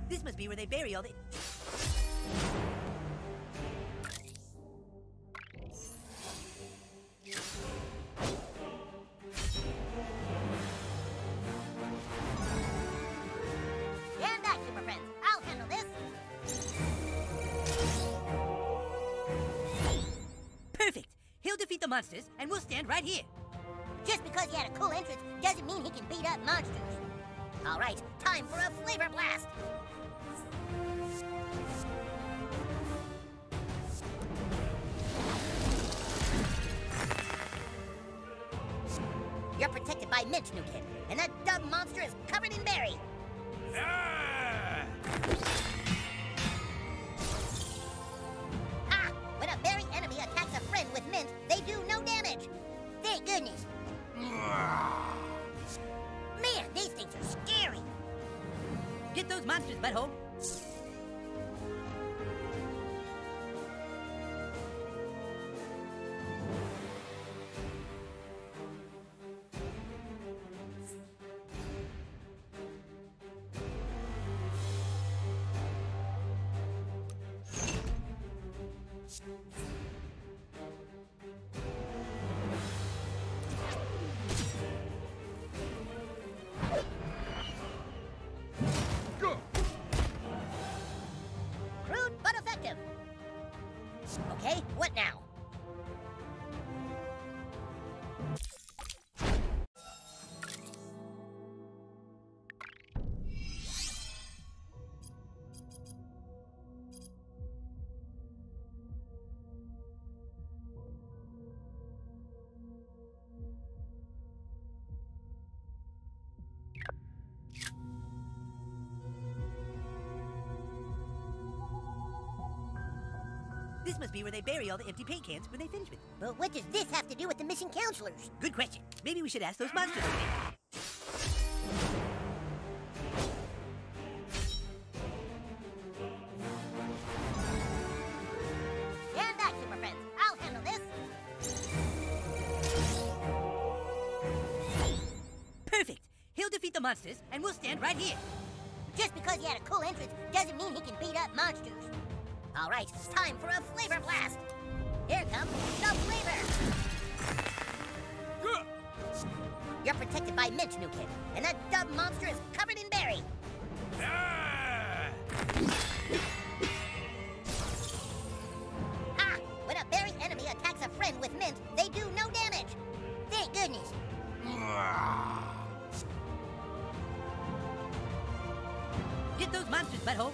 This must be where they bury all the... Stand back, Super Friends. I'll handle this. Perfect! He'll defeat the monsters, and we'll stand right here. Just because he had a cool entrance doesn't mean he can beat up monsters. All right, time for a flavor blast. You're protected by Mint, new kid, and that dumb monster is covered in berry. Ha! When a berry enemy attacks a friend with Mint, they do no damage. Thank goodness. Man, these things are scary. Get those monsters, butthole. Crude but effective. Okay, what now? This must be where they bury all the empty paint cans when they finish with it. But what does this have to do with the missing counselors? Good question. Maybe we should ask those monsters over there. Stand back, Super Friends. I'll handle this. Perfect! He'll defeat the monsters, and we'll stand right here. Just because he had a cool entrance doesn't mean he can beat up monsters. All right, time for a flavor blast. Here comes the flavor. You're protected by Mint, new kid, and that dumb monster is covered in berry. Ha! When a berry enemy attacks a friend with Mint, they do no damage. Thank goodness. Get those monsters, butthole.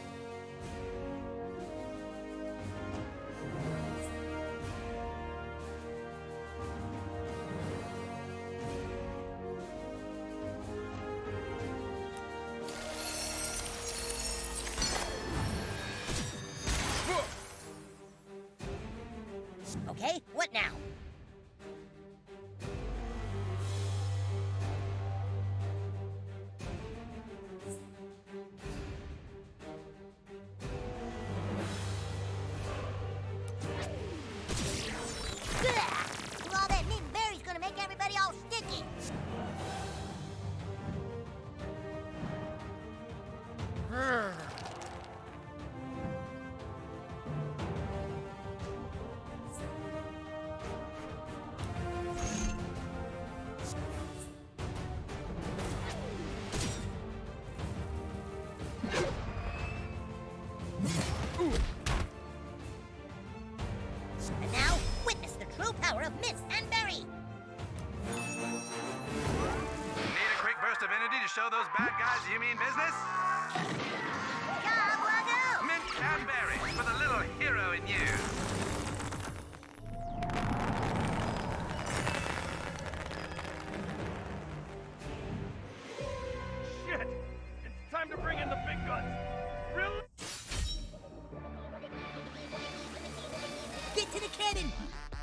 Okay, what now? Well, all that Mintberry's gonna make everybody all sticky. And now, witness the true power of Mint and Berry. Need a quick burst of energy to show those bad guys you mean business? Job well done. Mint and berry for the little hero in you. Shit! It's time to bring in the big guns. Really? Get to the cannon!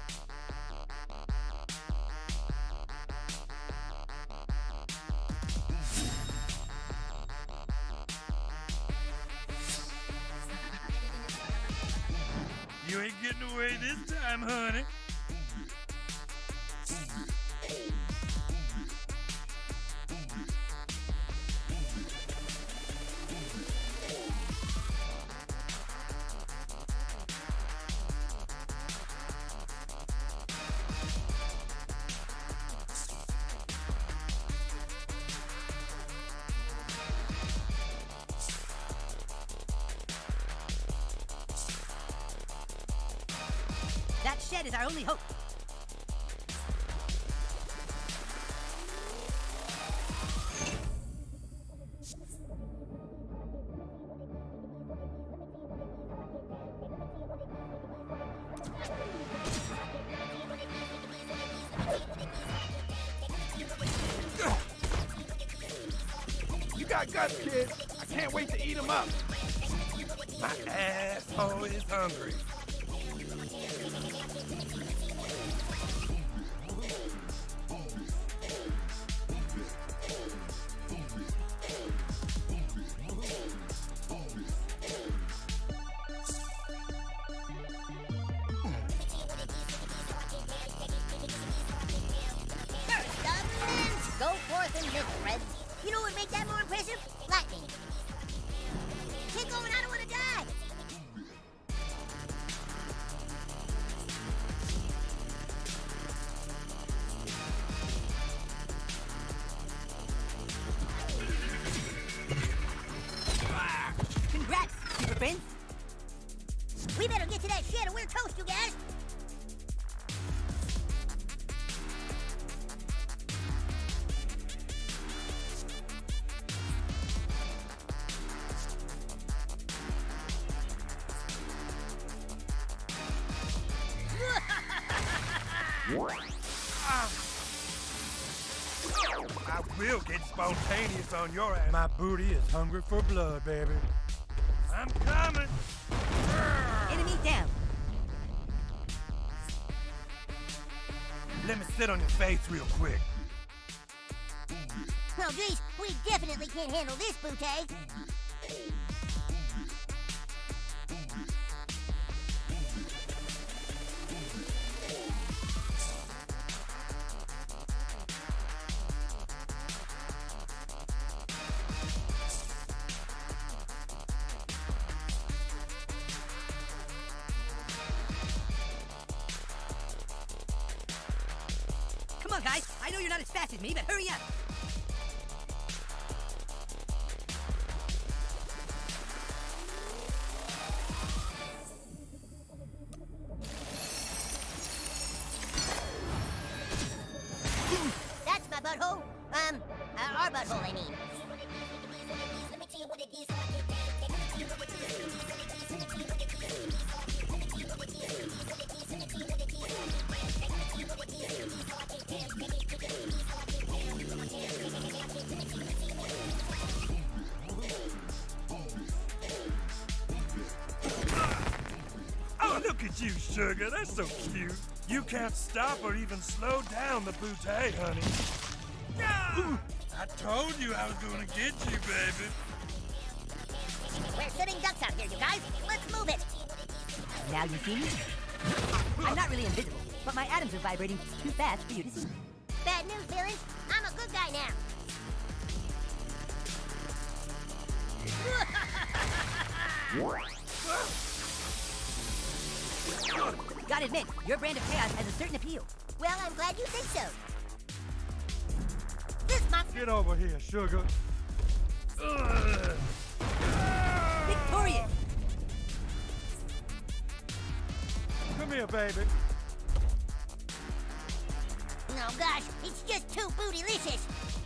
You ain't getting away this time, honey. shed is our only hope. You got guts, kid. I can't wait to eat them up. My asshole is hungry. Go forth and live, friends. You know what would make that more impressive? Lightning. Keep going, I don't want to die. Congrats, super friends. We better get to that shed or we're toast, you guys. I will get spontaneous on your ass. My booty is hungry for blood, baby. I'm coming. Enemy down. Let me sit on your face real quick. Oh, geez, we definitely can't handle this, Bootay. Come on, guys. I know you're not as fast as me, but hurry up. That's my butthole. Our butthole, I mean. Oh, look at you, sugar. That's so cute. You can't stop or even slow down the Bootay, honey. I told you I was gonna get you, baby. We're sitting ducks out here, you guys. Let's move it. Now you see me? I'm not really invisible, but my atoms are vibrating too fast for you to see. Bad news, villains. I'm a good guy now. Gotta admit, your brand of chaos has a certain appeal. Well, I'm glad you think so. This monster... Get over here, sugar. Victorious! Come here, baby. Oh, gosh, it's just too bootylicious.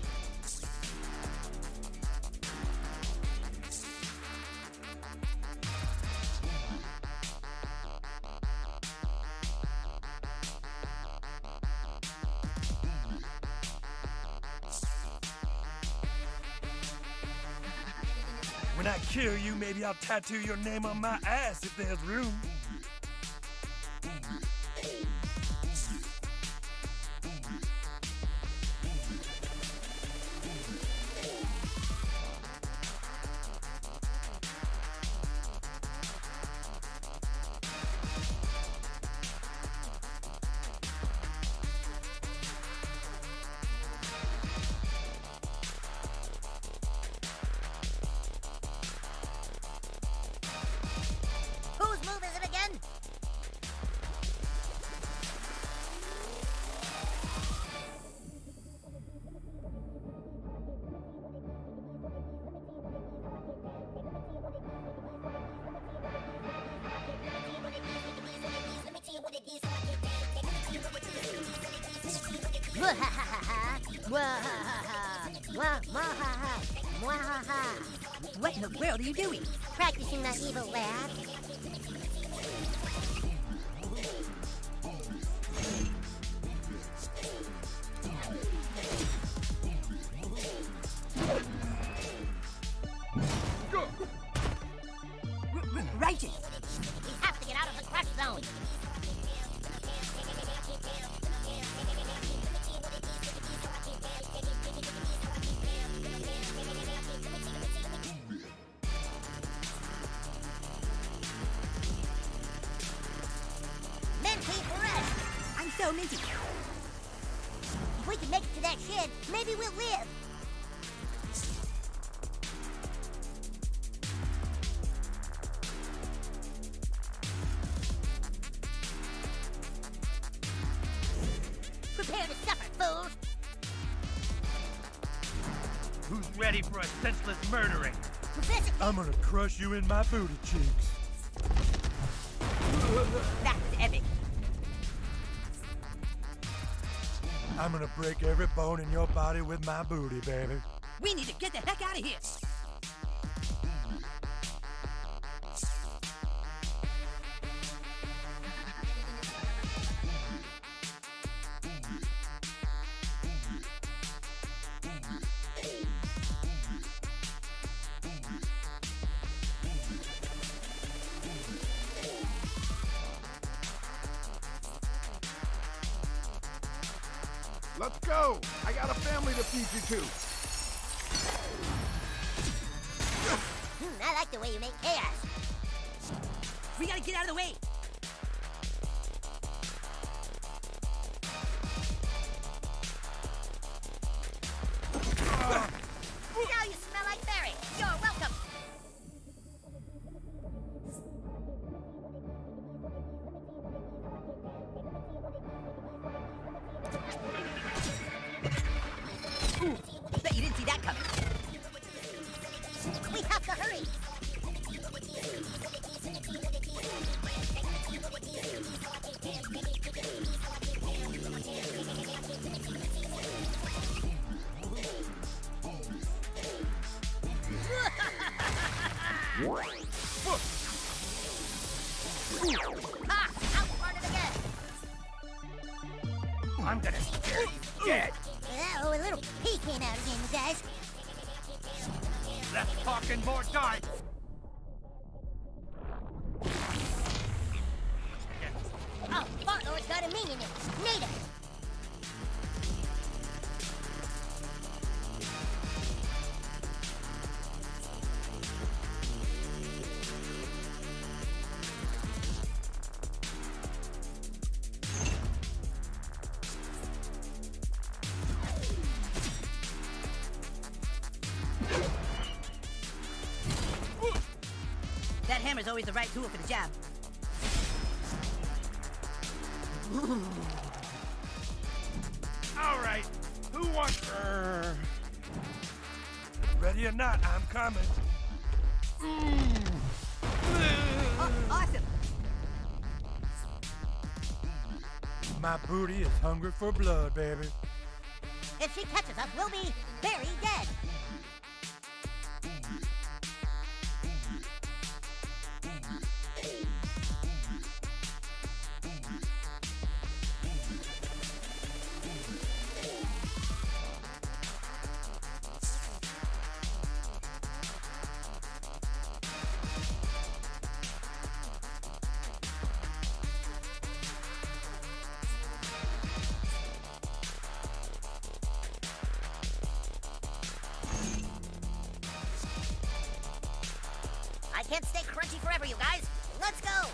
When I kill you, maybe I'll tattoo your name on my ass if there's room. Whose move is it again? Let me tell you what it is. What in the world are you doing? Practicing my evil laugh. Righteous. We have to get out of the crush zone. Minty fresh. I'm so minty. If we can make it to that shed, maybe we'll live. Prepare to suffer, fools! Who's ready for a senseless murdering? Professor, I'm gonna crush you in my booty cheeks. That was epic. I'm gonna break every bone in your body with my booty, baby. We need to get the heck out of here. Let's go! I got a family to feed you to. I like the way you make chaos. We gotta get out of the way. Now you smell like berry. You're welcome. Bet you didn't see that coming. We have to hurry. Ha! Outsmarted again. I'm gonna scare you dead. Oh, a little pee came out again, you guys. Less talking, more darts. Oh, Fartlord's got a minion in it. Nathan. That hammer's always the right tool for the job. All right, who wants... Ready or not, I'm coming. Oh, awesome. My booty is hungry for blood, baby. If she catches us, we'll be very dead. I can't stay crunchy forever, you guys. Let's go.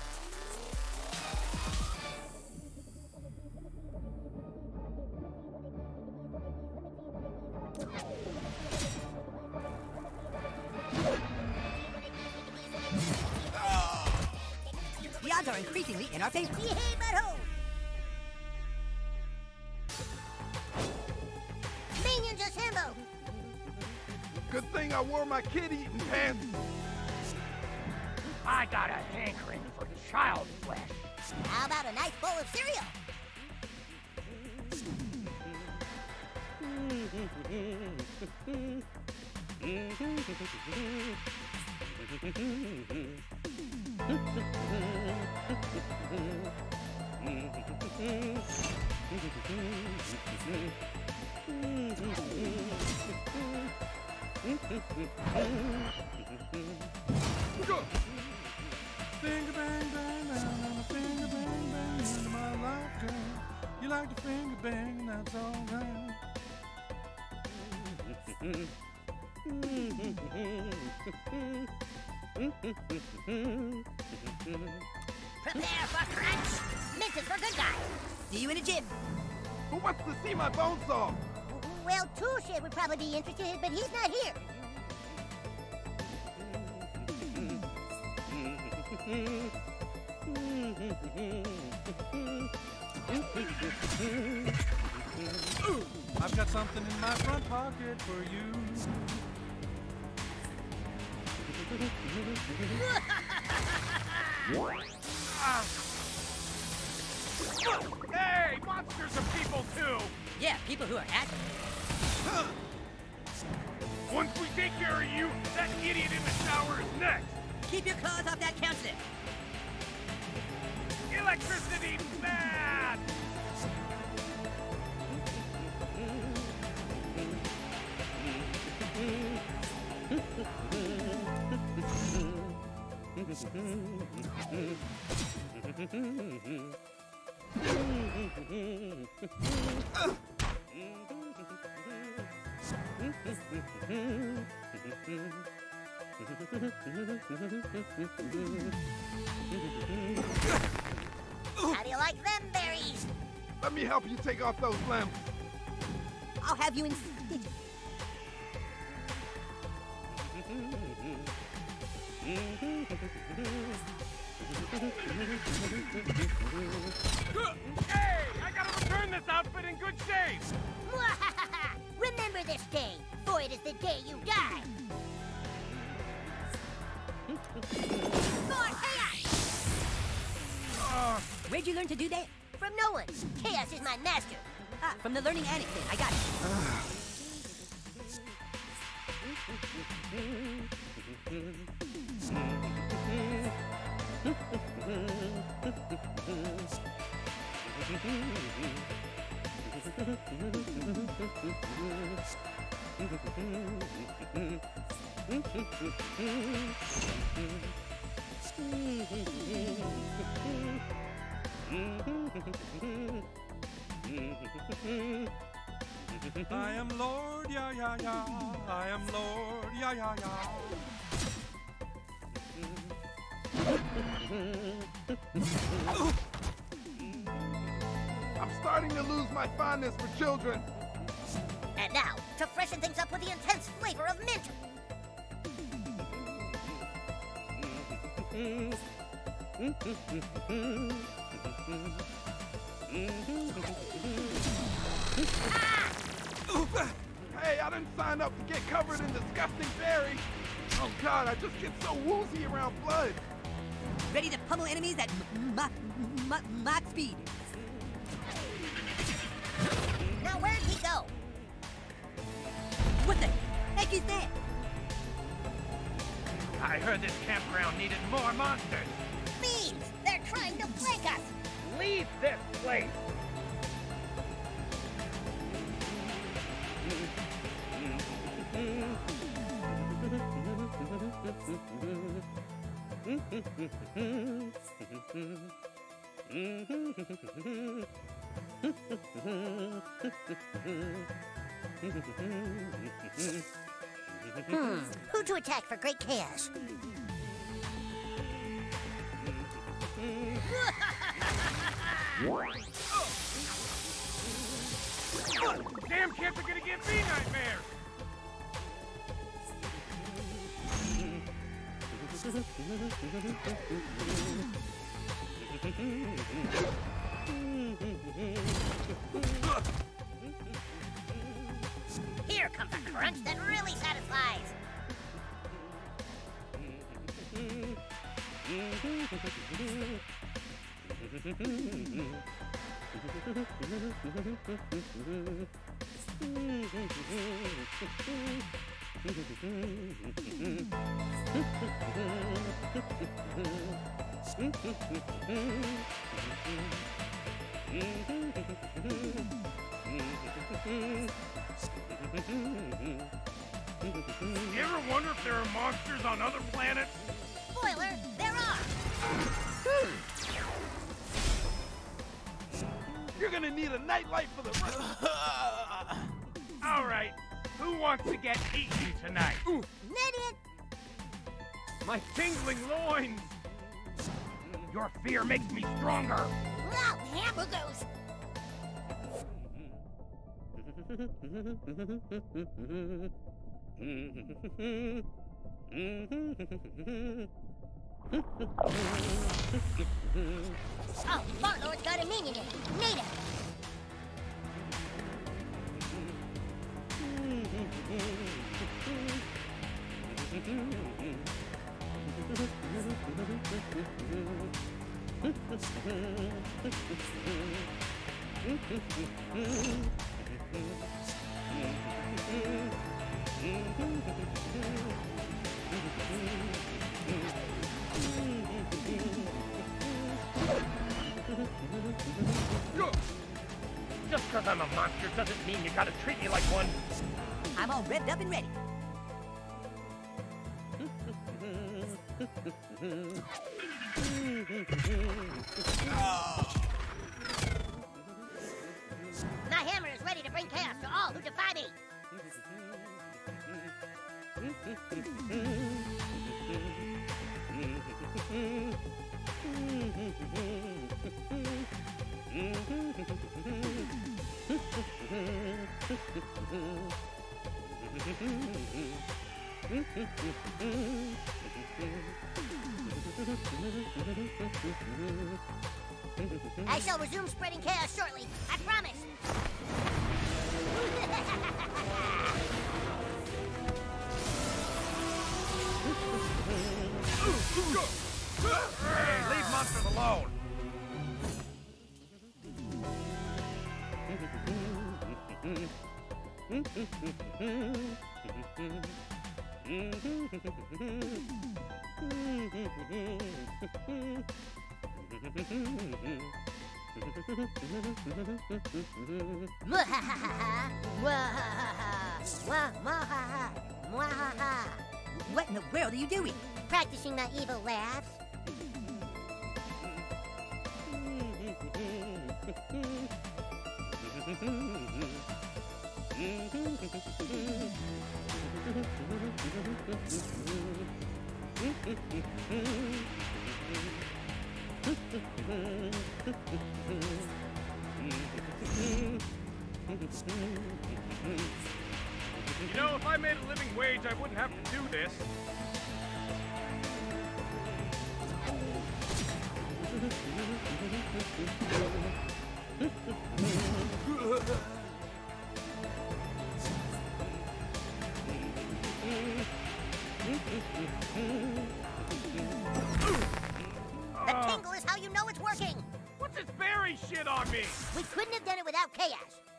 The odds are increasingly in our favor. Yay, butthole. Minion just himbo. Good thing I wore my kid-eating pants. I got a hankering for child flesh. How about a nice bowl of cereal? Finger bang bang bang, finger bang bang into my life, girl. You like to finger bang, and that's all right. Prepare for crunch. Mint is for good guys. See you in a gym. Who wants to see my bone saw? Well, Touche would probably be interested, but he's not here. I've got something in my front pocket for you. Hey, monsters are people too! Yeah, people who are active. Once we take care of you, that idiot in the shower is next! Keep your claws off that counselor. Electricity bad! How do you like them berries? Let me help you take off those limbs. I'll have you in stitches. Hey, I gotta return this outfit in good shape! Remember this day, for it is the day you die. For chaos! Where'd you learn to do that? From no one. Chaos is my master. Ah, from the learning annex thing. I got it. I am Lord, yeah, yeah, yeah. I am Lord, yeah, yeah, yeah. I'm starting to lose my fondness for children. And now, to freshen things up with the intense flavor of mint. Hey, I didn't sign up to get covered in disgusting berry. Oh God, I just get so woozy around blood. Ready to pummel enemies at Mach speed. Now where'd he go? What the heck is that? I heard this campground needed more monsters! Fiends! They're trying to flank us! Leave this place! Who to attack for great chaos? Damn kids are gonna give me nightmares! Here comes a crunch that really satisfies! You ever wonder if there are monsters on other planets? Spoiler, there are! You're gonna need a nightlight for the rest. All right, who wants to get eaten tonight? Idiot! My tingling loins! Your fear makes me stronger! Wow, hamburgers! Oh, Fartlord's got a minion in it. Need it! Just because I'm a monster doesn't mean you gotta treat me like one. I'm all revved up and ready. My hammer is ready to bring chaos to all who defy me! I shall resume spreading chaos shortly, I promise! Hey, leave monsters alone! Mwahaha! Mwahaha! Mwahaha! Mwahaha! What in the world are you doing? Practicing my evil laughs. You know, if I made a living wage, I wouldn't have to do this. The tingle is how you know it's working! What's this berry shit on me? We couldn't have done it without chaos.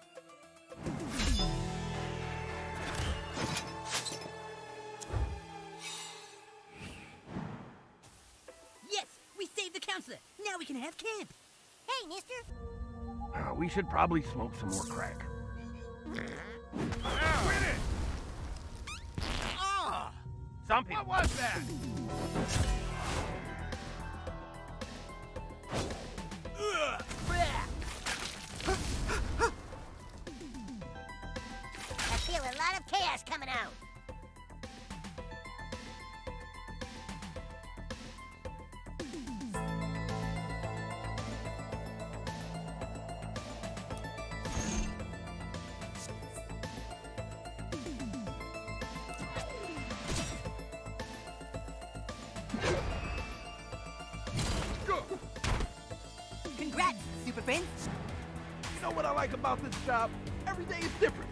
Yes, we saved the counselor. Now we can have camp. Hey, mister. We should probably smoke some more crack. Quit it! Ah! Some people... What was that? I feel a lot of chaos coming out. Congrats, super friends. You know what I like about this job? Every day is different.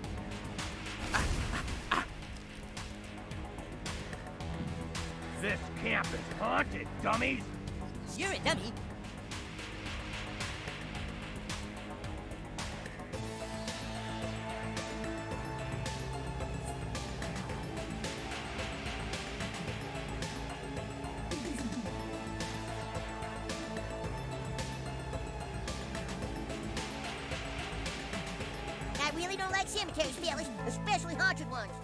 This camp is haunted, dummies! You're a dummy. cemeteries, fellas, especially haunted ones.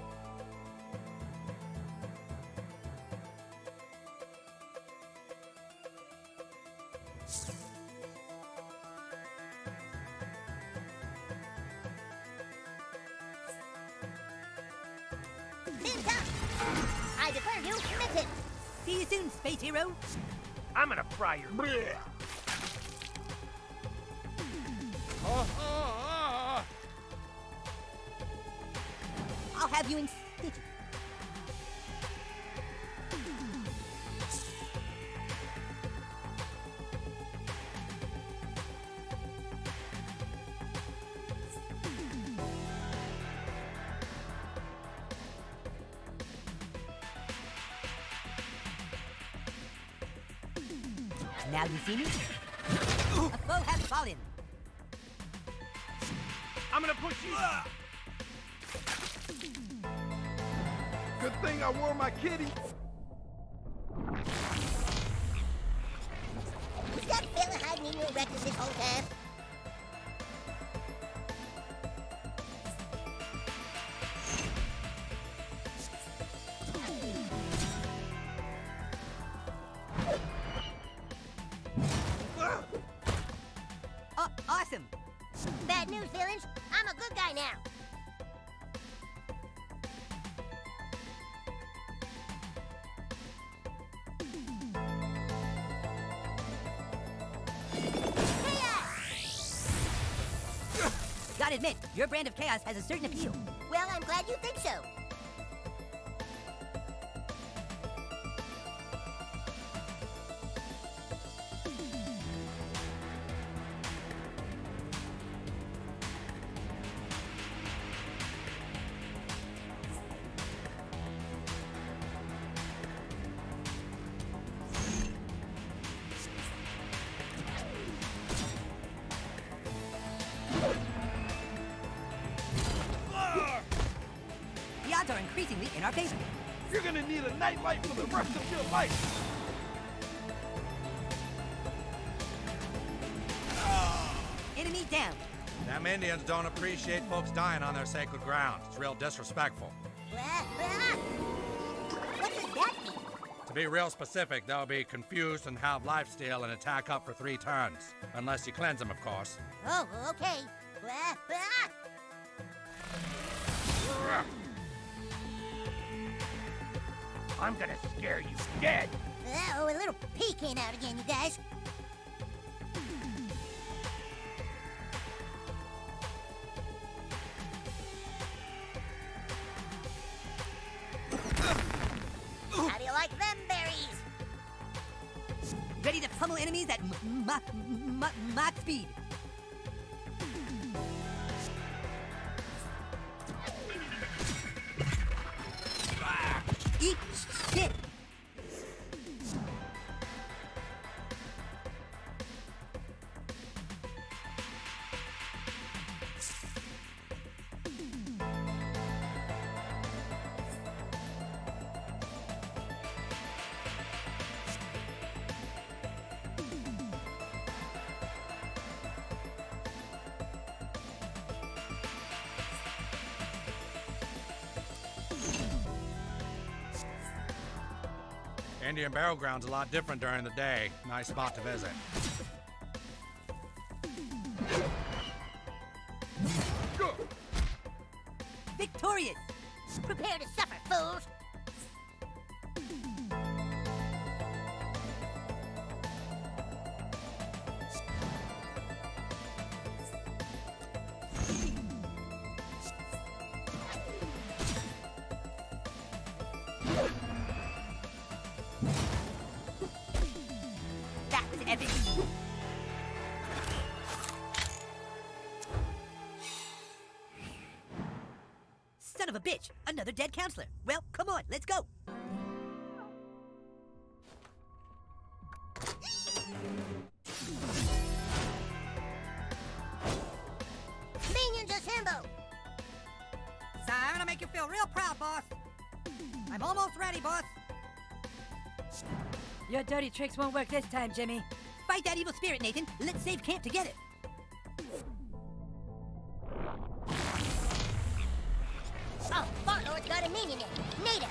Time's up. I declare you mitten. See you soon, space hero. I'm gonna fry your... I'll have you in stitches. Now you see me? A foe has fallen. I'm gonna push you... Good thing I wore my kitty. Was that fella hiding in your reckless this whole time? Awesome. Bad news, villains. I'm a good guy now. Gotta admit, your brand of chaos has a certain appeal. Well, I'm glad you think so. The odds are increasingly in our favor. You're gonna need a nightlight for the rest of your life. Enemy down. Them Indians don't appreciate folks dying on their sacred ground. It's real disrespectful. What does that mean? To be real specific, they'll be confused and have lifesteal and attack up for 3 turns. Unless you cleanse them, of course. Oh, okay. I'm gonna scare you dead. Oh, a little pee came out again, you guys. How do you like them berries? Ready to pummel enemies at Mach speed. Eat shit. Indian burial ground's a lot different during the day. Nice spot to visit. Victorious. Prepare to suffer, fools. That was epic. Son of a bitch! Another dead counselor. Well, come on, let's go. Minions assemble! Siren, I make you feel real proud, boss. I'm almost ready, boss. Your dirty tricks won't work this time, Jimmy. Fight that evil spirit, Nathan. Let's save camp to get it. companion name, Nathan.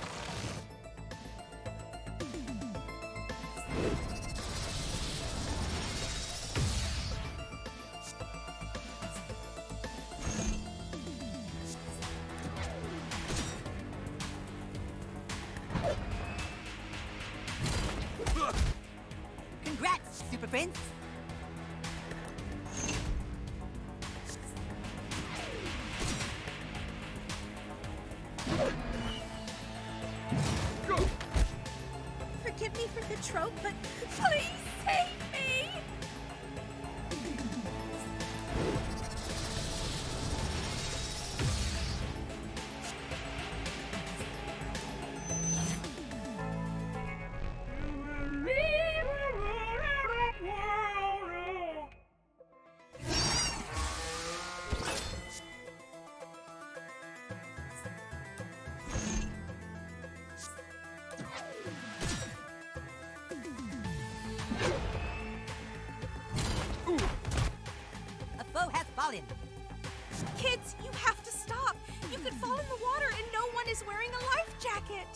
Congrats, super friends. Forgive me for the trope, but please save me! A foe has fallen. Kids, you have to stop! You could fall in the water and no one is wearing a life jacket!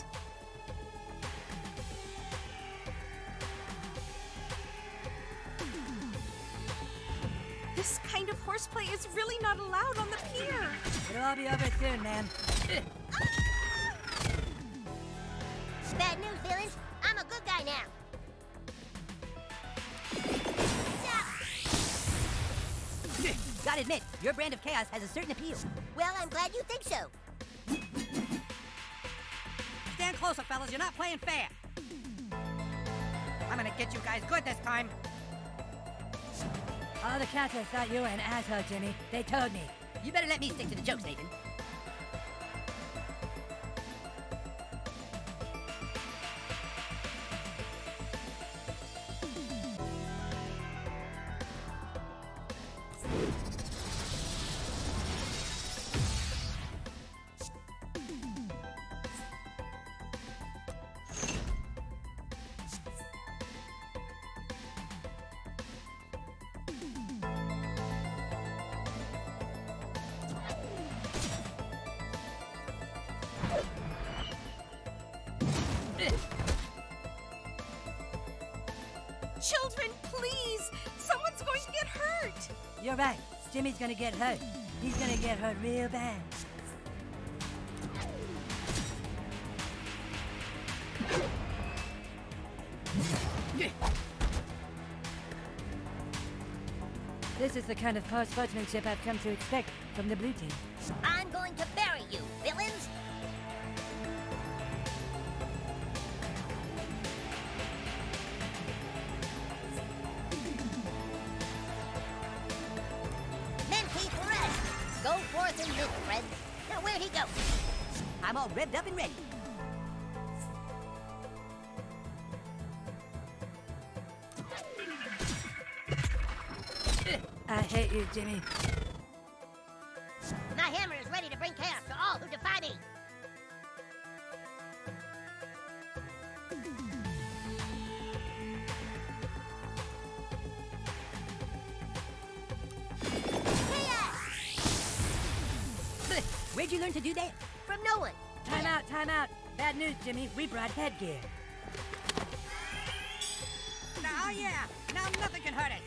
This kind of horseplay is really not allowed on the pier! It'll all be over soon, ma'am. Bad news, villains. I'm a good guy now. Gotta admit, your brand of chaos has a certain appeal. Well, I'm glad you think so. Stand closer, fellas. You're not playing fair. I'm gonna get you guys good this time. All the counselors thought you were an asshole, Jimmy. They told me. You better let me stick to the jokes, Nathan. Children, please! Someone's going to get hurt! You're right. Jimmy's gonna get hurt. He's gonna get hurt real bad. This is the kind of poor sportsmanship I've come to expect from the blue team. I'm going to bury you, villains. Mentee for us. Go forth and live, friends. Now, where'd he go? I'm all revved up and ready. I hate you, Jimmy. My hammer is ready to bring chaos to all who defy me. Where'd you learn to do that? From no one. Time out, time out. Bad news, Jimmy. We brought headgear. Oh, yeah. Now nothing can hurt us.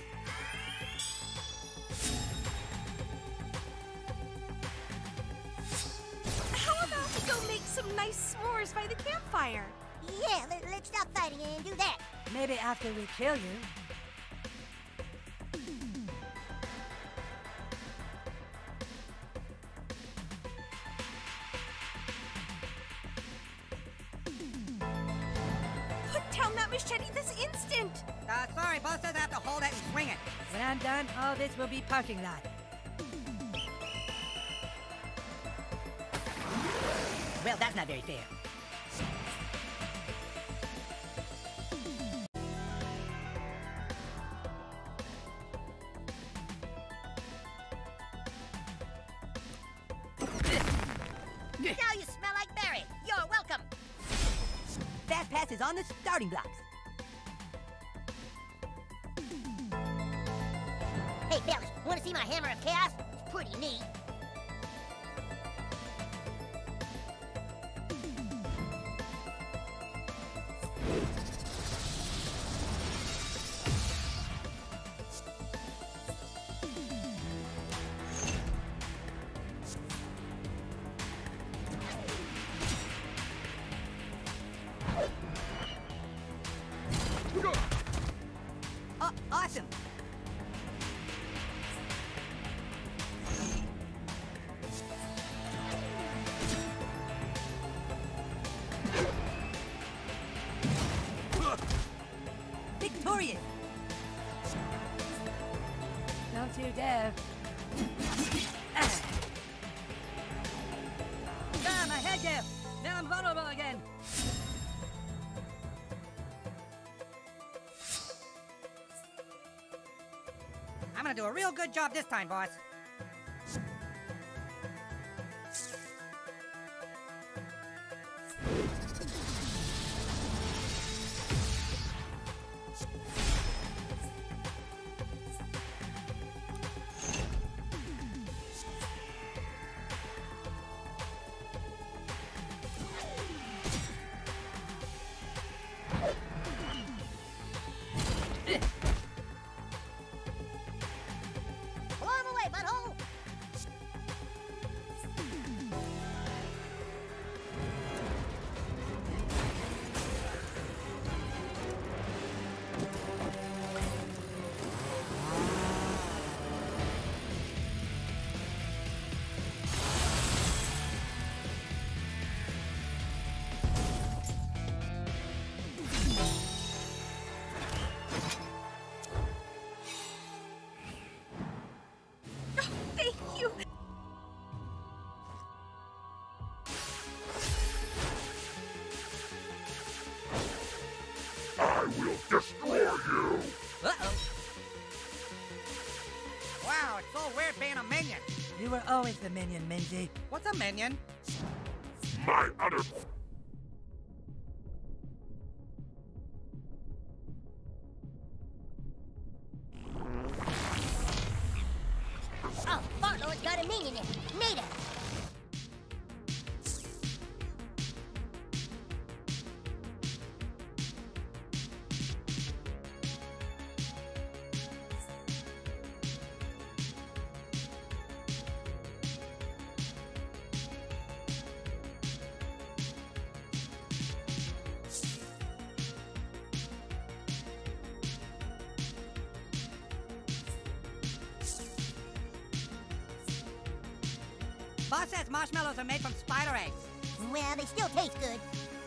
How about we go make some nice s'mores by the campfire? Yeah, let's stop fighting and do that. Maybe after we kill you. Put down that machete this instant! Sorry, boss says I have to hold it and swing it. When I'm done, all this will be parking lot. Well, that's not very fair. Now you smell like Barry. You're welcome. Fast Pass is on the starting blocks. Hey, fellas, want to see my hammer of chaos? It's pretty neat. Period. Don't you dare. Ah, my headgear! Now I'm vulnerable again. I'm gonna do a real good job this time, boss. I will destroy you! Uh-oh. Wow, it's so weird being a minion. You were always the minion, Mimsy. What's a minion? My other... Oh, Fartlord's got a minion in it. Need it. Boss says marshmallows are made from spider eggs. Well, they still taste good.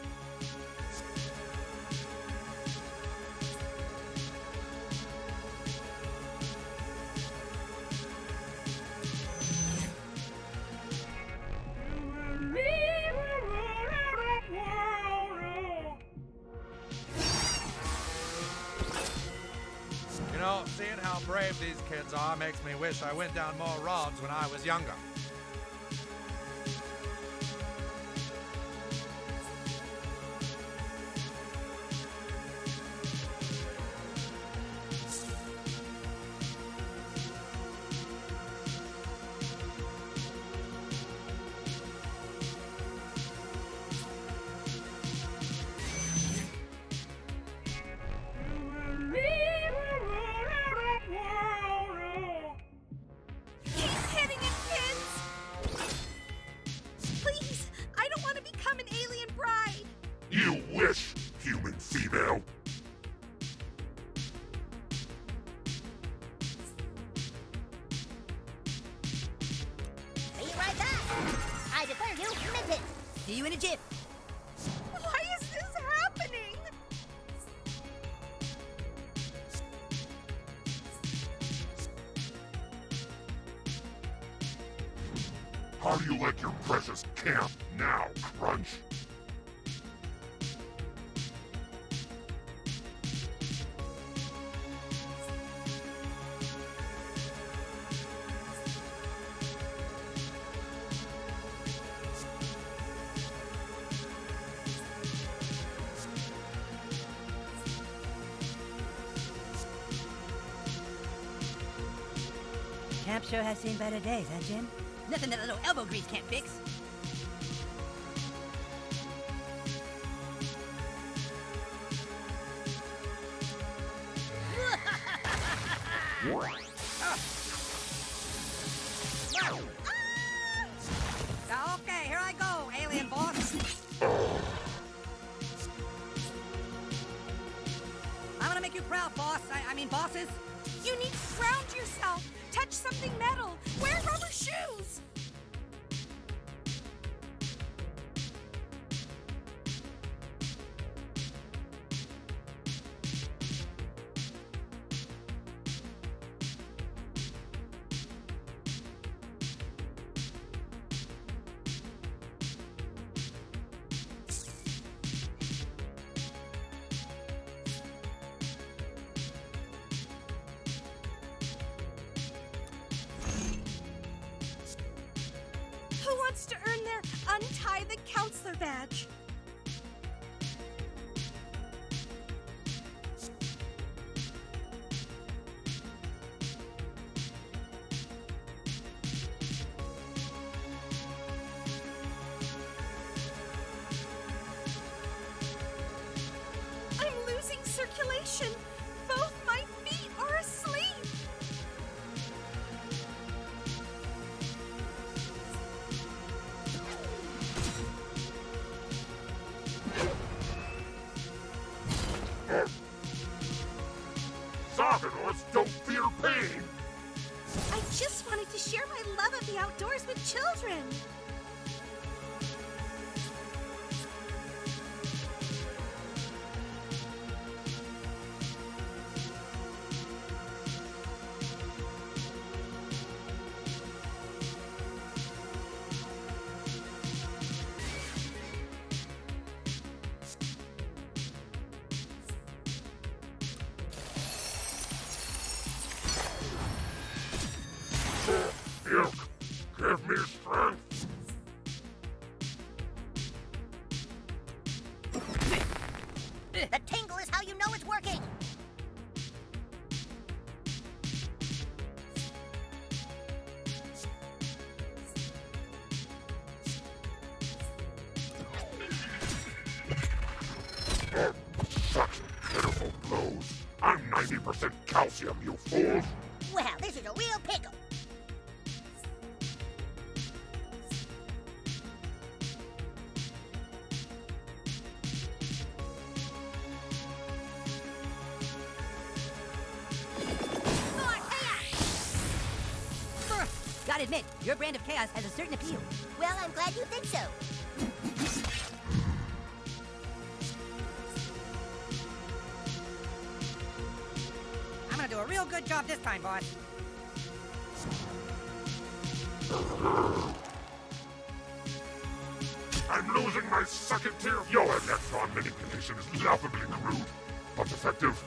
You know, seeing how brave these kids are makes me wish I went down more rods when I was younger. You wish, human female! Be right back. I defer you, Minton. See you in a jiff. Why is this happening? How do you like your precious camp now, Crunch? Camp sure has seen better days, huh, Jim? Nothing that a little elbow grease can't fix. Okay, here I go, alien boss. I'm gonna make you proud, boss. I mean, bosses. You need to ground yourself. Touch something metal. Wear rubber shoes. chance to earn their Untie the Counselor badge. I'm losing circulation. Both my feet are asleep. Sockenors don't fear pain! I just wanted to share my love of the outdoors with children. Ilk, give me strength! The tingle is how you know it's working. Such pitiful blows. I'm 90% calcium, you fools! Well, this is a real pickle. Gotta admit, your brand of chaos has a certain appeal. Well, I'm glad you think so. I'm gonna do a real good job this time, boss. I'm losing my second tier. Your electron manipulation is laughably crude, but effective.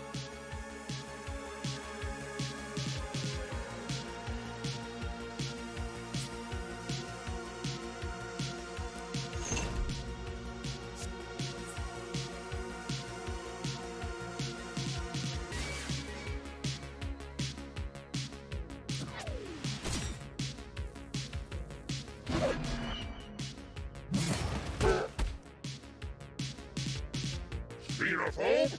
Xenophobe?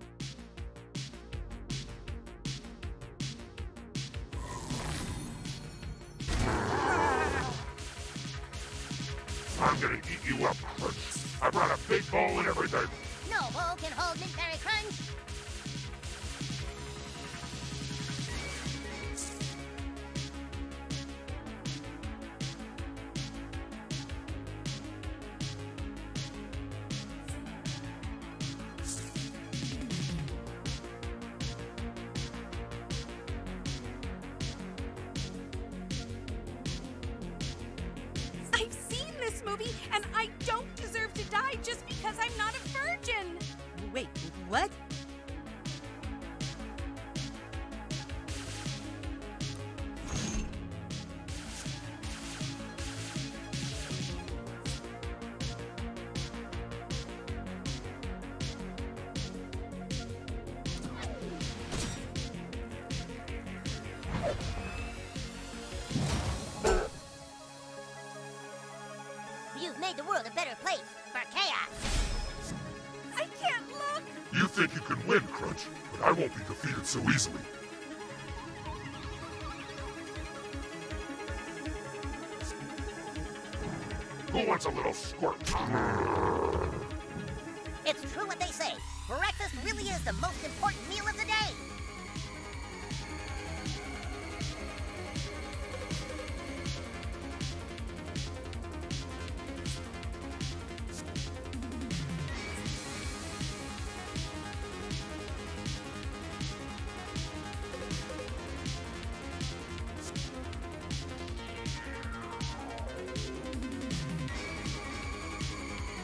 I'm gonna eat you up, Crunch. I brought a big bowl and everything. No bowl can hold Mintberry Crunch. I've seen this movie, and I don't deserve to die just because I'm not a virgin. Wait, what? You've made the world a better place for chaos. I can't look. You think you can win, Crunch, but I won't be defeated so easily. Who wants a little squirt? It's true what they say. Breakfast really is the most important meal of the day.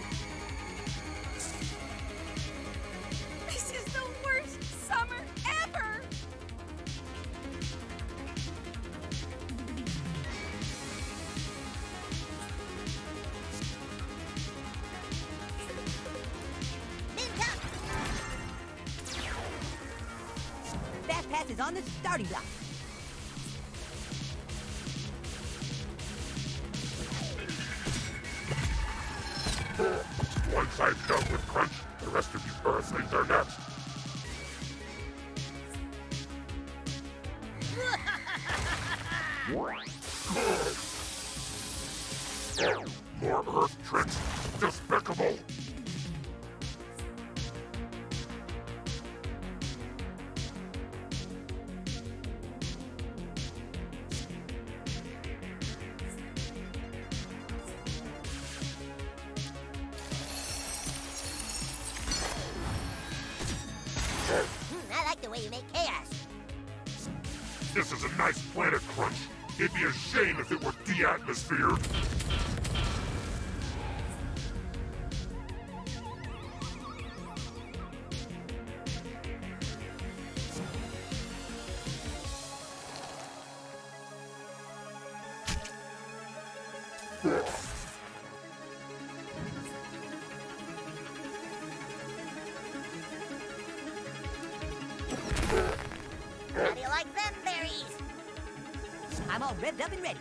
This is the worst summer ever. Chaos is on the starting block. Once I'm done with Crunch, the rest of you Earthlings are next. More Earth tricks. Despicable. I like the way you make chaos. This is a nice planet, Crunch. It'd be a shame if it were de-atmosphered. How do you like them berries? I'm all revved up and ready.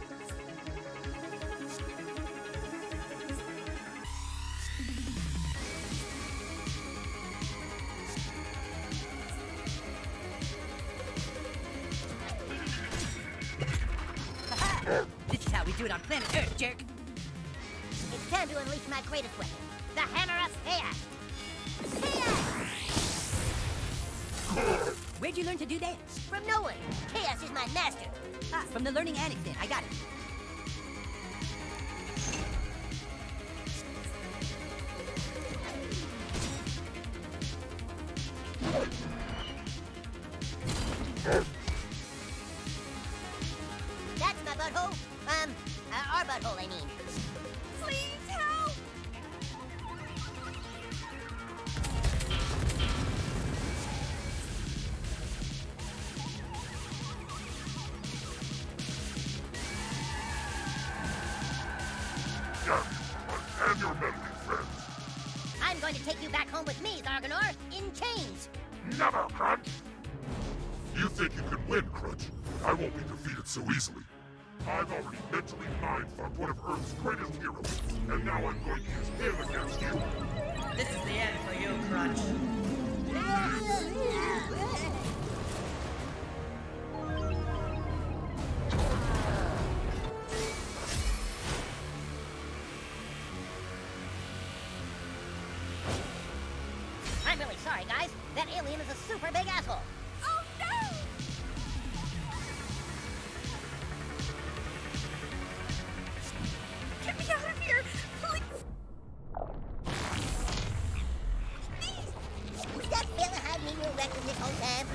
Ha-ha! This is how we do it on planet Earth, jerk. It's time to unleash my greatest weapon, the hammer of chaos. Chaos! Where'd you learn to do that? From no one. Chaos is my master. Ah, from the learning annex then. I got it. That's my butthole. Our butthole, I mean. Please help! And your meddling friends. I'm going to take you back home with me, Zarganor, in chains. Never, Crunch! You think you can win, Crunch? I won't be defeated so easily. I've already mentally mind-fucked one of Earth's greatest heroes, and now I'm going to use him against you. This is the end for you, Crunch. I'm really sorry, guys. That alien is a super big asshole. Oh no! Get me out of here! Please! Was that fella hiding in your rectum this whole time?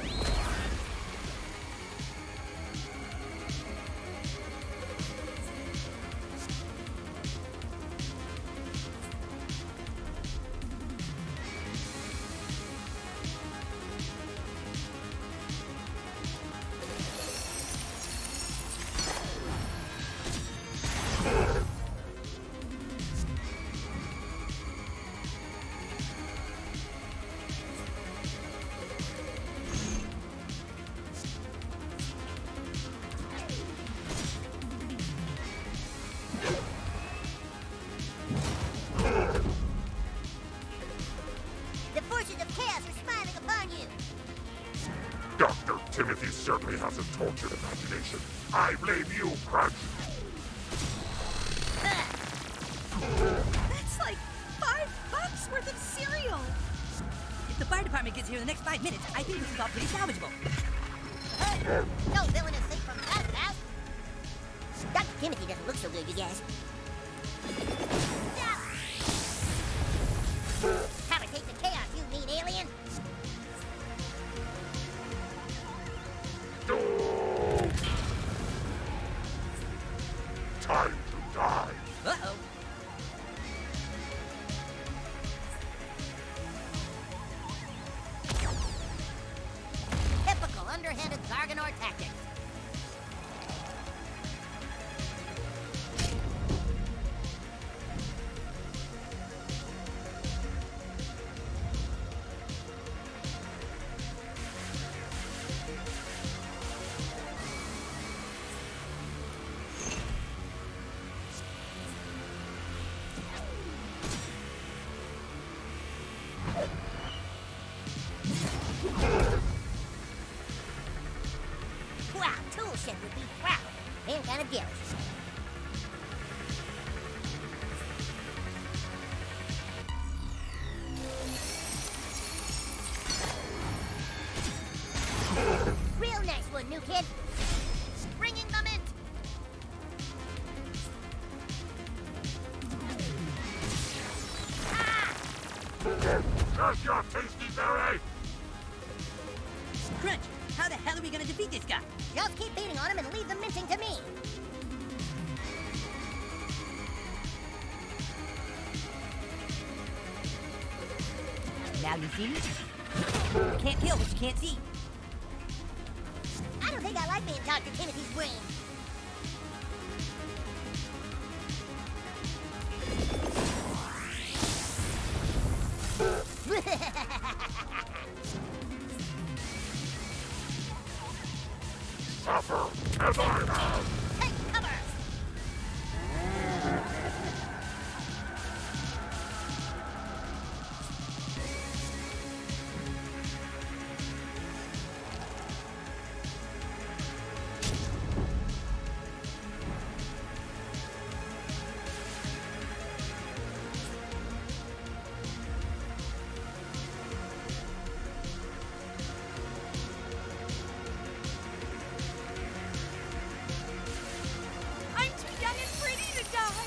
The forces of chaos are smiling upon you. Dr. Timothy certainly has a tortured imagination. I blame you, Crunch. That's like $5 worth of cereal! If the fire department gets here in the next 5 minutes, I think this is all pretty salvageable. No villain is safe from that house. Dr. Timothy doesn't look so good, you guys. Have a taste of chaos, you mean alien. Time to die. Uh-oh. Typical underhanded Zarganor tactics. kind of garish. Real nice one, new kid. Bringing them in. Curse your tasty berry! Crunch, how the hell are we gonna defeat this guy? Just keep beating on him and leave the minting to me. Now you see me? You can't kill what you can't see. I don't think I like being Dr. Timothy's brain. Suffer as I have! Take cover! I'm too young and pretty to die.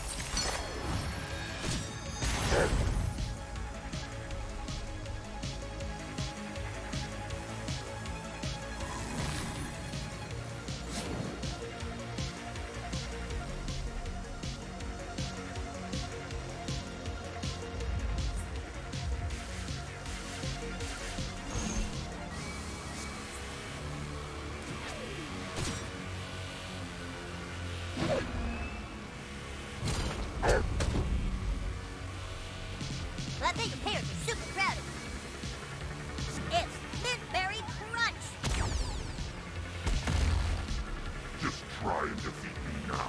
I think the parents are super proud of me. It's Mintberry Crunch! Just try and defeat me now.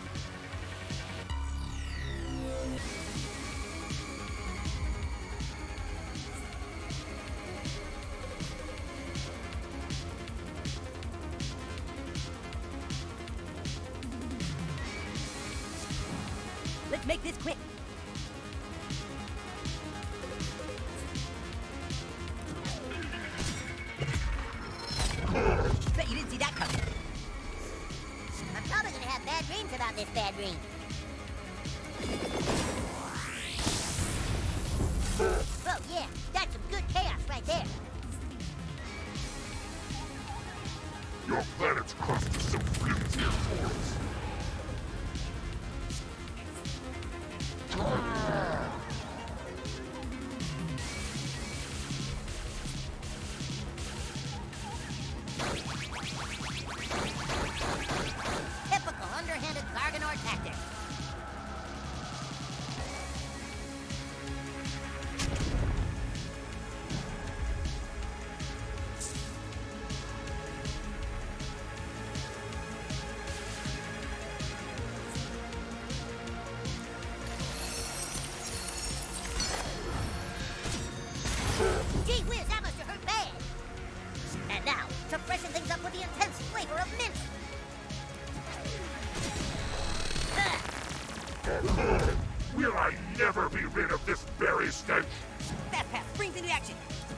Let's make this quick. Bet you didn't see that coming. I'm probably gonna have bad dreams about this bad dream. Oh yeah, that's some good chaos right there. Your planet's crust is so flimsy and porous. Typical underhanded Garganor tactic. Gee whiz, that must have hurt bad. And now, to freshen things up with the intense flavor of mint. Will I never be rid of this berry stench? Fast pass springs into action.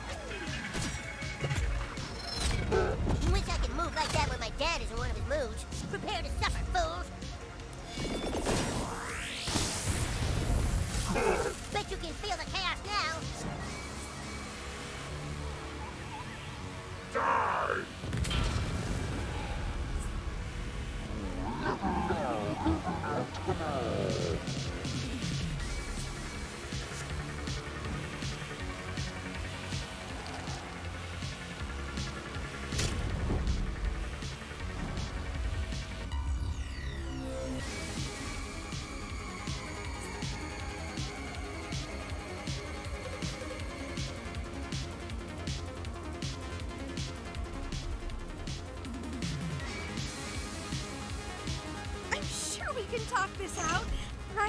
Wish I could move like that when my dad is in one of his moods. Prepare to suffer, fools. Bet you can feel the chaos now. Die! I'm sure we can talk this out, right?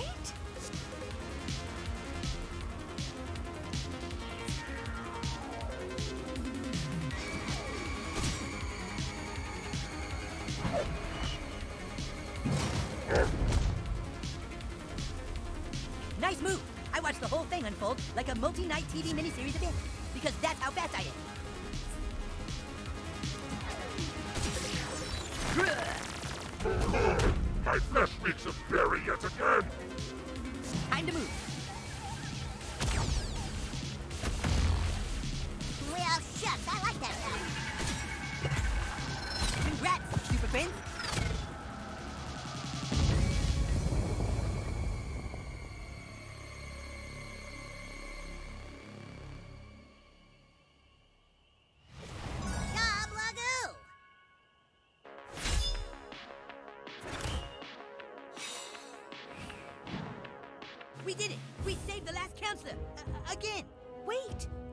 like a multi-night TV miniseries event, because that's how fast I am. My flesh reeks of berry yet again! Time to move. Well, shucks, I like that guy. Congrats, super friends. We did it! We saved the last counselor! Again! Wait!